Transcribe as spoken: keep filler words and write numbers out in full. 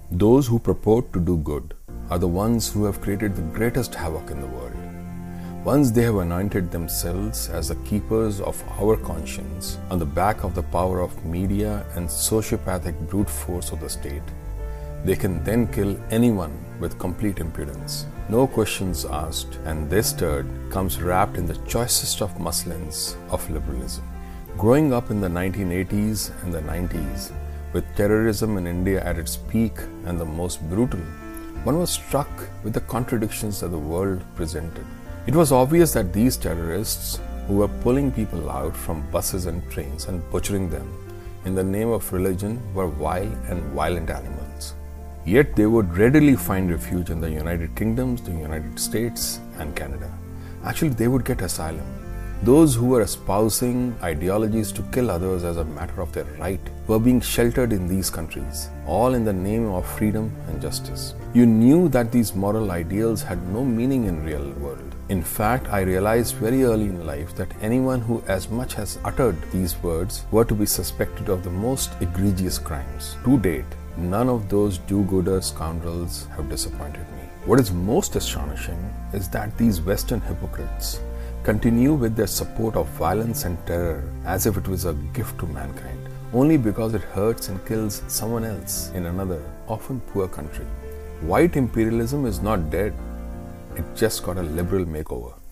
Those who purport to do good are the ones who have created the greatest havoc in the world. Once they have anointed themselves as the keepers of our conscience on the back of the power of media and sociopathic brute force of the state, they can then kill anyone with complete impudence. No questions asked, and this turd comes wrapped in the choicest of muslins of liberalism. Growing up in the nineteen eighties and the nineties, with terrorism in India at its peak and the most brutal, one was struck with the contradictions that the world presented. It was obvious that these terrorists, who were pulling people out from buses and trains and butchering them in the name of religion, were vile and violent animals. Yet they would readily find refuge in the United Kingdoms, the United States, and Canada. Actually, they would get asylum. Those who were espousing ideologies to kill others as a matter of their right were being sheltered in these countries, all in the name of freedom and justice. You knew that these moral ideals had no meaning in the real world. In fact, I realized very early in life that anyone who as much as uttered these words were to be suspected of the most egregious crimes. To date, none of those do-gooder scoundrels have disappointed me. What is most astonishing is that these Western hypocrites continue with their support of violence and terror as if it was a gift to mankind, only because it hurts and kills someone else in another, often poor country. White imperialism is not dead. It just got a liberal makeover.